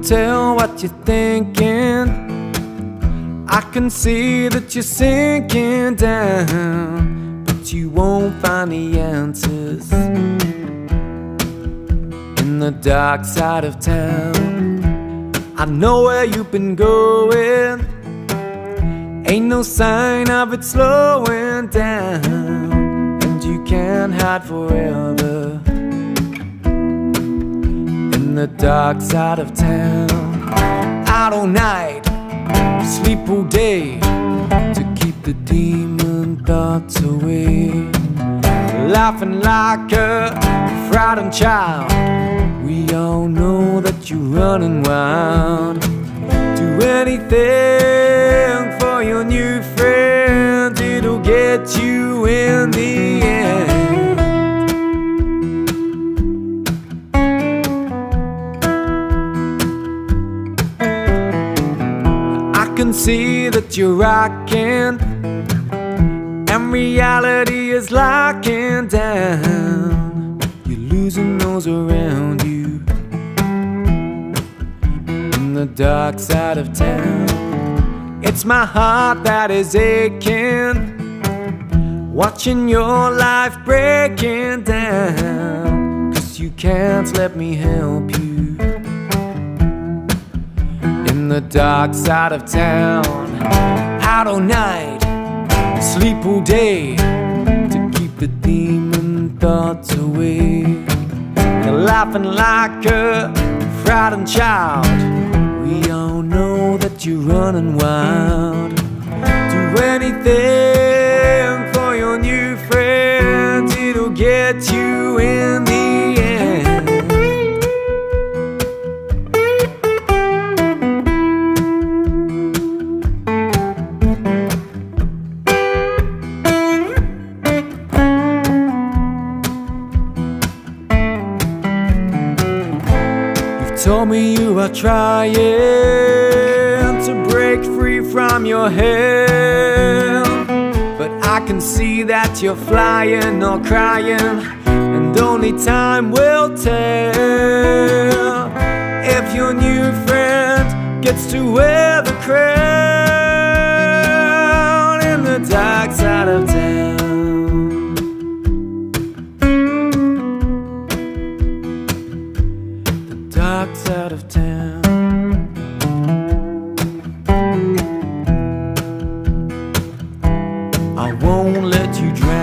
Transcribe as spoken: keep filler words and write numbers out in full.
tell what you're thinking. I can see that you're sinking down, but you won't find the answers in the dark side of town. I know where you've been going, ain't no sign of it slowing down, and you can't hide forever in the dark side of town. Out all night, sleep all day to keep the demon thoughts away. Laughing like a frightened child, we all know that you're running wild. Do anything for your new friend, it'll get you in the end. I can see that you're rocking, and reality is locking down. You're losing those around you in the dark side of town. It's my heart that is aching, watching your life breaking down, 'cause you can't let me help you in the dark side of town. Out all night, sleep all day to keep the demon thoughts away. You're laughing like a frightened child, we all know that you're running wild. Do anything for your new friend, it'll get you in the end. Told me you are trying to break free from your hell, but I can see that you're flying or crying, and only time will tell if your new friend gets to wear the crown in the dark side of town. Dark side of town. I won't let you drown.